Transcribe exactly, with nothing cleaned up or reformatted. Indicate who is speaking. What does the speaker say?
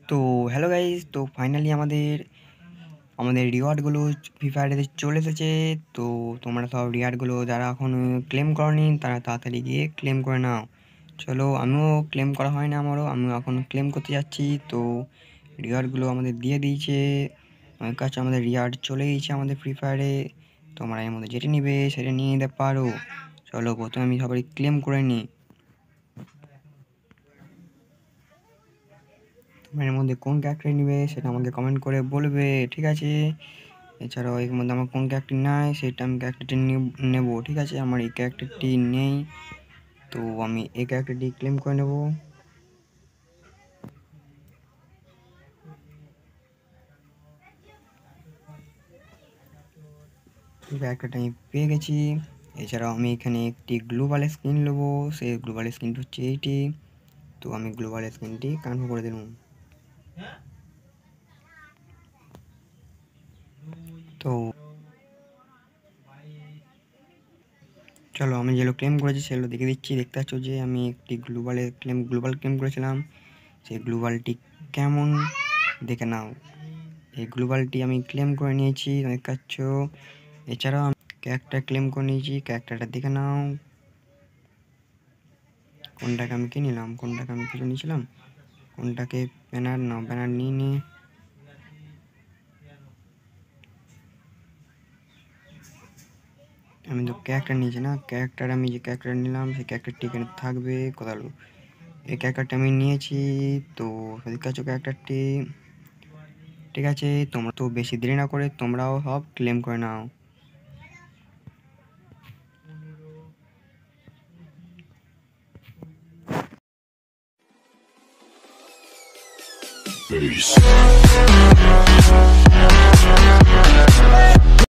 Speaker 1: তো hello guys, তো finally আমাদের আমাদের রিওয়ার্ডগুলো ফ্রি ফায়ারে চলে এসেছে। তো তোমরা সব রিওয়ার্ডগুলো যারা এখন ক্লেম করনি তারা তাড়াতাড়ি গিয়ে ক্লেম করে নাও। চলো, আমিও ক্লেম করা হয় না, আমারও আমিও এখন ক্লেম করতে যাচ্ছি। তো রিওয়ার্ডগুলো আমাদের দিয়ে দিয়েছে, আমার কাছে আমাদের রিওয়ার্ড চলে গেছে আমাদের ফ্রি ফায়ারে। তোমরা এর মধ্যে যেটা নিবে সেটা নিয়ে নিতে পারো। চলো, প্রথমে আমি সবাই ক্লেম করে নিই। তোমরা এর মধ্যে কোন ক্যারেক্টার নিবে সেটা আমাকে কমেন্ট করে বলবে, ঠিক আছে? এছাড়াও এর মধ্যে আমার কোন ক্যারেক্টার নাই সেটা আমি ক্যারেক্টারটি নেব, ঠিক আছে? আমার এই ক্যারেক্টারটি নেই, তো আমি এই ক্যারেক্টারটি ক্লেম করে নেব। ক্যারেক্টারটা আমি পেয়ে গেছি। এছাড়াও আমি এখানে একটি গ্লোবাল স্কিন নেবো, সেই গ্লোবাল স্কিনটি হচ্ছে এইটি। তো আমি গ্লোবাল স্কিনটি কনফার্ম করে দিলাম। তো চলো, আমি যেগুলো ক্লেম করেছি সেগুলো দেখে দিচ্ছি। দেখতে পাচ্ছ যে আমি একটি গ্লোবালে ক্লেম গ্লোবাল ক্লেম করেছিলাম, সেই গ্লোবালটি কেমন দেখে নাও। এই গ্লোবালটি আমি ক্লেম করে নিয়েছি, দেখতে পাচ্ছ। এছাড়াও আমি ক্যারেক্টার ক্লেম করে নিয়েছি, ক্যারেক্টারটা দেখে নাও। কোনটাকে আমি কি নিলাম, কোনটাকে আমি কিছু নিয়েছিলাম, কোনটাকে ব্যানার না ব্যানার নিয়ে নি। আমি তো ক্যারেক্টার নিয়েছি না, ক্যারেক্টার আমি যে ক্যারেক্টার নিলাম সেই ক্যারেক্টারটি এখানে থাকবে কোথাও। এই ক্যারেক্টারটা আমি নিয়েছি, তো দেখতে পাচ্ছ ক্যারেক্টারটি, ঠিক আছে? তোমরা তো বেশি দেরি না করে তোমরাও সব ক্লেম করে নাও। Peace.